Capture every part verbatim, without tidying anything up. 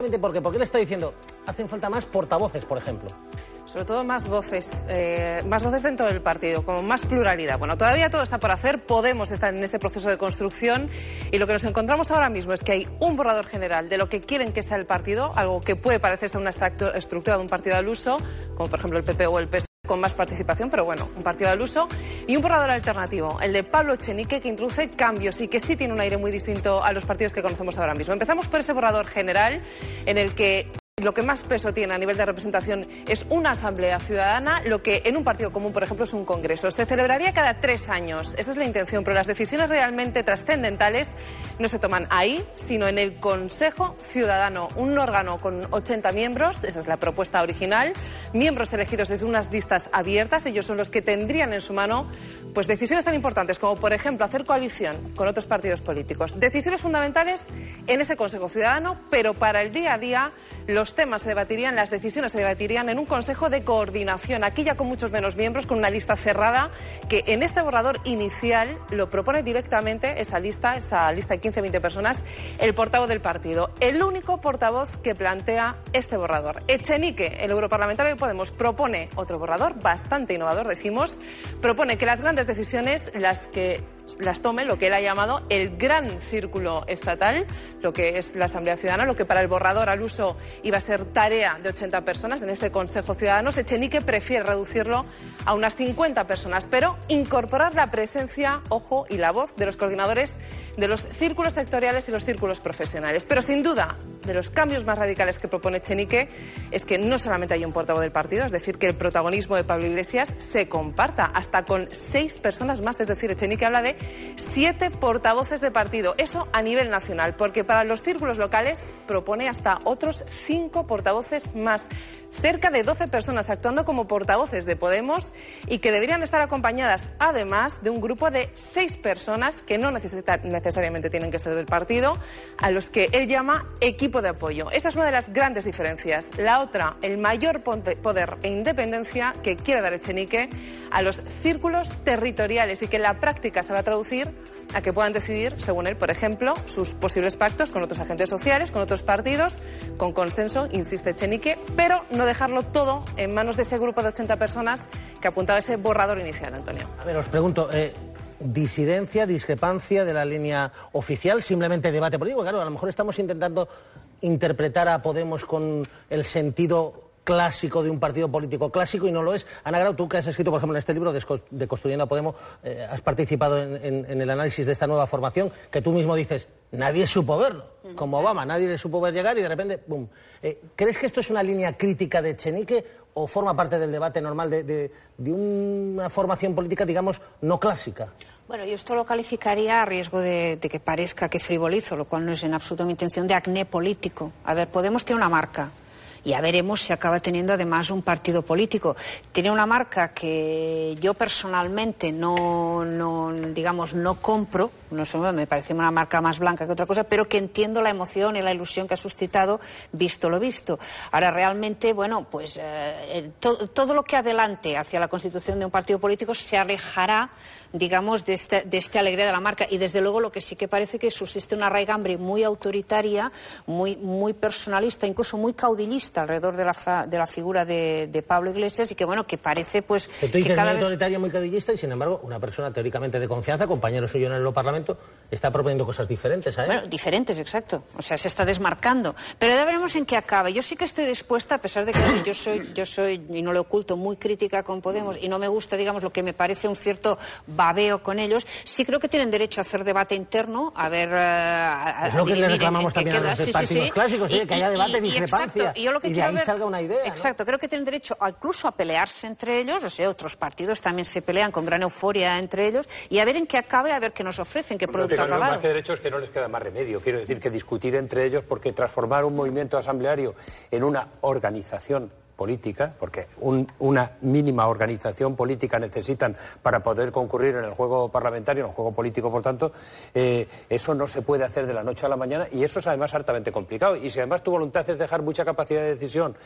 ¿Por qué? Porque él está diciendo, hacen falta más portavoces, por ejemplo. Sobre todo más voces, eh, más voces dentro del partido, como más pluralidad. Bueno, todavía todo está por hacer, Podemos está en ese proceso de construcción y lo que nos encontramos ahora mismo es que hay un borrador general de lo que quieren que sea el partido, algo que puede parecerse a una estructura de un partido al uso, como por ejemplo el P P o el P S O E, con más participación, pero bueno, un partido al uso, y un borrador alternativo, el de Pablo Echenique, que introduce cambios y que sí tiene un aire muy distinto a los partidos que conocemos ahora mismo. Empezamos por ese borrador general en el que lo que más peso tiene a nivel de representación es una asamblea ciudadana, lo que en un partido común, por ejemplo, es un congreso. Se celebraría cada tres años, esa es la intención, pero las decisiones realmente trascendentales no se toman ahí, sino en el Consejo Ciudadano, un órgano con ochenta miembros, esa es la propuesta original, miembros elegidos desde unas listas abiertas, ellos son los que tendrían en su mano pues decisiones tan importantes como, por ejemplo, hacer coalición con otros partidos políticos. Decisiones fundamentales en ese Consejo Ciudadano, pero para el día a día los temas se debatirían, las decisiones se debatirían en un Consejo de Coordinación, aquí ya con muchos menos miembros, con una lista cerrada, que en este borrador inicial lo propone directamente esa lista, esa lista de quince a veinte personas, el portavoz del partido. El único portavoz que plantea este borrador. Echenique, el europarlamentario de Podemos, propone otro borrador, bastante innovador, decimos, propone que las grandes decisiones, las que las tome lo que él ha llamado el gran círculo estatal, lo que es la Asamblea Ciudadana, lo que para el borrador al uso iba a ser tarea de ochenta personas en ese Consejo Ciudadano. Echenique prefiere reducirlo a unas cincuenta personas, pero incorporar la presencia, ojo, y la voz de los coordinadores de los círculos sectoriales y los círculos profesionales. Pero sin duda, de los cambios más radicales que propone Echenique es que no solamente hay un portavoz del partido, es decir, que el protagonismo de Pablo Iglesias se comparta hasta con seis personas más, es decir, Echenique habla de siete portavoces de partido, eso a nivel nacional, porque para los círculos locales propone hasta otros cinco portavoces más, cerca de doce personas actuando como portavoces de Podemos y que deberían estar acompañadas además de un grupo de seis personas que no necesita, necesariamente tienen que ser del partido, a los que él llama equipo de apoyo. Esa es una de las grandes diferencias. La otra, el mayor poder e independencia que quiere dar Echenique a los círculos territoriales y que en la práctica se va a traducir a que puedan decidir, según él, por ejemplo, sus posibles pactos con otros agentes sociales, con otros partidos, con consenso, insiste Echenique, pero no dejarlo todo en manos de ese grupo de ochenta personas que apuntaba ese borrador inicial, Antonio. A ver, os pregunto, eh, ¿disidencia, discrepancia de la línea oficial, simplemente debate político? Claro, a lo mejor estamos intentando interpretar a Podemos con el sentido clásico de un partido político clásico y no lo es. Ana Grau, tú que has escrito, por ejemplo, en este libro de Construyendo a Podemos, eh, has participado en, en, en el análisis de esta nueva formación, que tú mismo dices, nadie supo verlo, como Obama, nadie le supo ver llegar y de repente, ¡bum! Eh, ¿Crees que esto es una línea crítica de Echenique o forma parte del debate normal de, de, de una formación política, digamos, no clásica? Bueno, yo esto lo calificaría, a riesgo de, de que parezca que frivolizo, lo cual no es en absoluto mi intención, de acné político. A ver, Podemos tiene una marca. Ya veremos si acaba teniendo además un partido político. Tiene una marca que yo personalmente no, no digamos, no compro, no sé, me parece una marca más blanca que otra cosa, pero que entiendo la emoción y la ilusión que ha suscitado visto lo visto. Ahora realmente, bueno, pues eh, to, todo lo que adelante hacia la constitución de un partido político se alejará, digamos, de este, de este alegría de la marca. Y desde luego lo que sí que parece que subsiste una raigambre muy autoritaria, muy, muy personalista, incluso muy caudillista alrededor de la, fa, de la figura de, de Pablo Iglesias y que, bueno, que parece pues... Que tú dices que cada muy vez... autoritaria, muy caudillista y, sin embargo, una persona teóricamente de confianza, compañero suyo en el Europarlamento, está proponiendo cosas diferentes a él. Bueno, diferentes, exacto. O sea, se está desmarcando. Pero ya veremos en qué acaba. Yo sí que estoy dispuesta, a pesar de que yo soy, yo soy, y no lo oculto, muy crítica con Podemos y no me gusta, digamos, lo que me parece un cierto babeo con ellos, sí creo que tienen derecho a hacer debate interno, a ver... A, es lo que le reclamamos que también queda. a los sí, partidos sí, clásicos, sí. ¿eh? Que haya debate, y, discrepancia, y, y, yo lo que y de ahí ver, salga una idea. Exacto, ¿no? Creo que tienen derecho a, incluso a pelearse entre ellos, o sea, otros partidos también se pelean con gran euforia entre ellos, y a ver en qué acabe, a ver qué nos ofrecen, qué producto no, acabado. Más que derechos, que no les queda más remedio. Quiero decir que discutir entre ellos, porque transformar un movimiento asambleario en una organización política, porque un, una mínima organización política necesitan para poder concurrir en el juego parlamentario, en el juego político, por tanto, eh, eso no se puede hacer de la noche a la mañana y eso es además hartamente complicado. Y si además tu voluntad es dejar mucha capacidad de decisión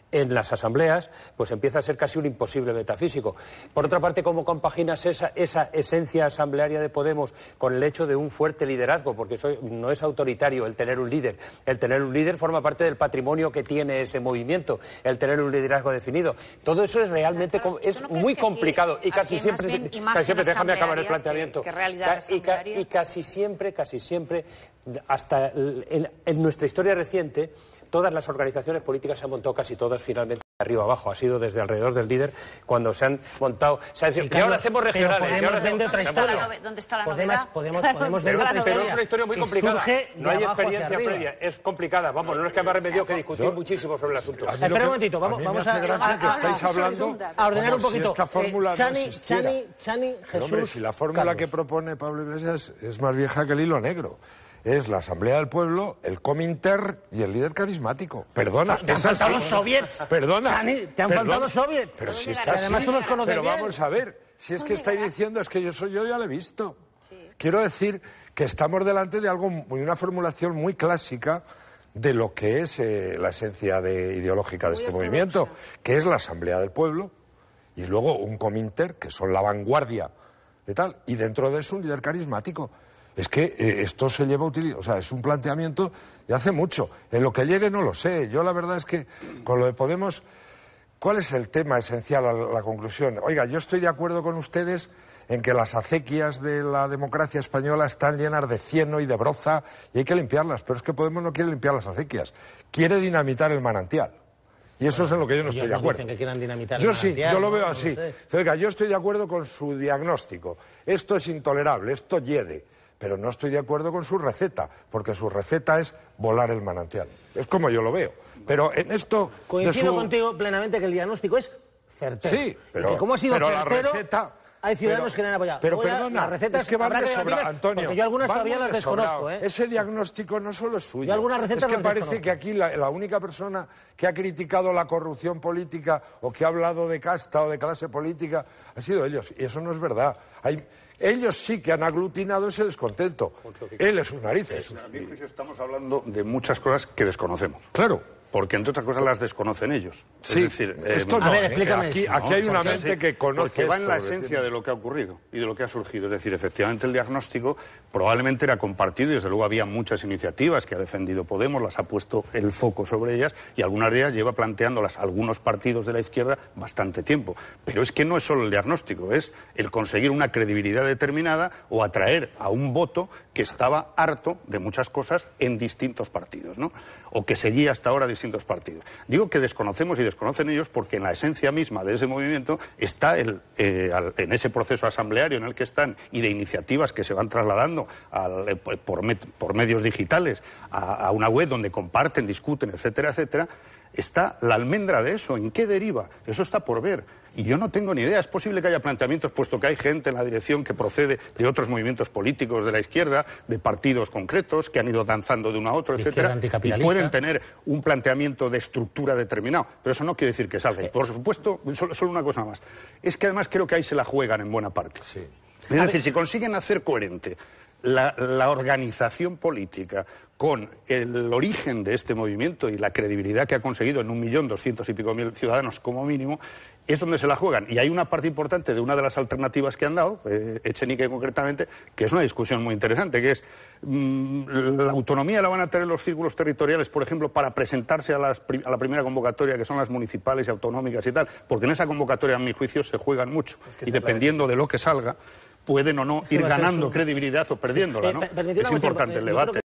en las asambleas, pues empieza a ser casi un imposible metafísico. Por otra parte, ¿cómo compaginas esa, esa esencia asamblearia de Podemos con el hecho de un fuerte liderazgo? Porque soy, no es autoritario el tener un líder. El tener un líder forma parte del patrimonio que tiene ese movimiento, el tener un liderazgo definido. Todo eso es realmente claro, es ¿no muy complicado aquí, y casi aquí siempre, bien, casi siempre déjame acabar el que, planteamiento. que realidad y, ca, y casi siempre, casi siempre, hasta en, en nuestra historia reciente, todas las organizaciones políticas se han montado casi todas finalmente de arriba abajo. Ha sido desde alrededor del líder cuando se han montado. Se ha dicho, sí, claro, y ahora hacemos regionales. Y ahora hacemos otra historia. ¿Dónde está la novedad? Podemos, podemos, claro, podemos pero, otra pero es una historia muy complicada. No hay experiencia previa. Es complicada. Vamos, no es que me remedio que discutir yo, muchísimo sobre el asunto. Espera un momentito. Vamos, vamos a, gracia a, que estáis a, hablando a ordenar un poquito. Si esta fórmula eh, Chani, no existiera. Chani, Chani, Jesús, hombre, si la fórmula Carlos. que propone Pablo Iglesias es más vieja que el hilo negro. Es la Asamblea del Pueblo, el Cominter y el líder carismático. Perdona, te han es faltado así. los soviets. Perdona. Chani, te han perdona. faltado los soviets. Pero si está está así. Además tú los conoces Pero bien. vamos a ver, si es que estáis diciendo, es que yo soy yo, ya lo he visto. Sí. Quiero decir que estamos delante de algo, de una formulación muy clásica de lo que es eh, la esencia de, ideológica de muy este movimiento, que es la Asamblea del Pueblo, y luego un Cominter, que son la vanguardia de tal, y dentro de eso un líder carismático. Es que eh, esto se lleva a utilizar, o sea, es un planteamiento de hace mucho. En lo que llegue no lo sé. Yo la verdad es que con lo de Podemos, ¿cuál es el tema esencial a la conclusión? Oiga, yo estoy de acuerdo con ustedes en que las acequias de la democracia española están llenas de cieno y de broza y hay que limpiarlas, pero es que Podemos no quiere limpiar las acequias, quiere dinamitar el manantial. Y eso es en lo que yo no estoy de acuerdo. Que quieran dinamitar yo el sí, yo lo veo no, así. No sé. Oiga, yo estoy de acuerdo con su diagnóstico. Esto es intolerable, esto hiede. Pero no estoy de acuerdo con su receta, porque su receta es volar el manantial. Es como yo lo veo. Pero en esto... Coincido su... contigo plenamente que el diagnóstico es certero. Sí, pero, y que como ha sido pero certero, la receta... hay ciudadanos pero, que le han apoyado. Pero Luego perdona, las recetas es que van de sobra, Antonio. Porque yo algunas todavía las de desconozco, ¿eh? Ese diagnóstico no solo es suyo. Yo algunas recetas es que las parece desconozco. que aquí la, la única persona que ha criticado la corrupción política o que ha hablado de casta o de clase política ha sido ellos. Y eso no es verdad. Hay... Ellos sí que han aglutinado ese descontento. Él es sus narices. A mi juicio estamos hablando de muchas cosas que desconocemos. Claro. Porque, entre otras cosas, las desconocen ellos. Sí, es decir, esto eh, no, a ver, ¿eh? explícame. Aquí, No, aquí hay una porque mente sí, que conoce porque va en la esto, esencia decir. de lo que ha ocurrido y de lo que ha surgido. Es decir, efectivamente el diagnóstico probablemente era compartido y desde luego había muchas iniciativas que ha defendido Podemos, las ha puesto el foco sobre ellas y algunas de ellas lleva planteándolas algunos partidos de la izquierda bastante tiempo. Pero es que no es solo el diagnóstico, es el conseguir una credibilidad determinada o atraer a un voto que estaba harto de muchas cosas en distintos partidos, ¿no? O que seguía hasta ahora distintos partidos. Digo que desconocemos y desconocen ellos porque en la esencia misma de ese movimiento está el, eh, al, en ese proceso asambleario en el que están y de iniciativas que se van trasladando al, eh, por, met, por medios digitales a, a una web donde comparten, discuten, etcétera, etcétera, está la almendra de eso. ¿En qué deriva? Eso está por ver. Y yo no tengo ni idea. Es posible que haya planteamientos, puesto que hay gente en la dirección que procede de otros movimientos políticos de la izquierda, de partidos concretos, que han ido danzando de uno a otro, etcétera, y pueden tener un planteamiento de estructura determinado. Pero eso no quiere decir que salga. Y por supuesto, solo, solo una cosa más. Es que además creo que ahí se la juegan en buena parte. Sí. Es decir, si consiguen hacer coherente la, la organización política con el origen de este movimiento y la credibilidad que ha conseguido en un millón doscientos y pico mil ciudadanos como mínimo, es donde se la juegan. Y hay una parte importante de una de las alternativas que han dado, eh, Echenique concretamente, que es una discusión muy interesante, que es mmm, la autonomía la van a tener los círculos territoriales, por ejemplo, para presentarse a, las, a la primera convocatoria, que son las municipales y autonómicas y tal, porque en esa convocatoria, a mi juicio, se juegan mucho. Es que y dependiendo de lo que salga, pueden o no ir ganando credibilidad o perdiéndola, ¿no? Es importante el debate.